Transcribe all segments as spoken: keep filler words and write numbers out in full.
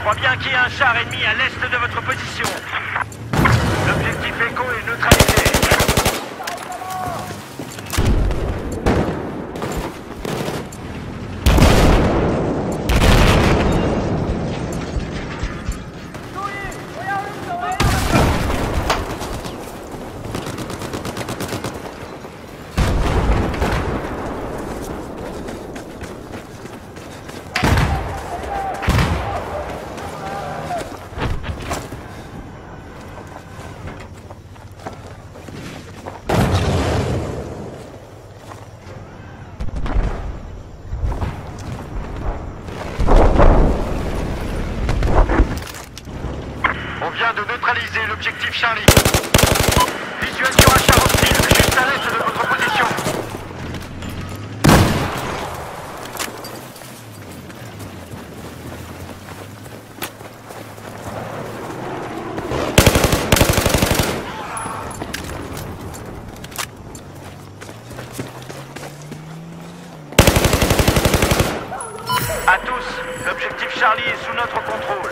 crois bien qu'il y a un char ennemi à l'est de votre position. L'objectif Echo est neutralisé. On vient de neutraliser l'objectif Charlie. Visuel sur un char hostile, juste à l'est de votre position. À tous, l'objectif Charlie est sous notre contrôle.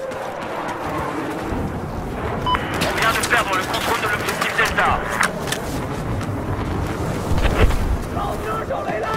On vient de perdre le contrôle de l'objectif Delta.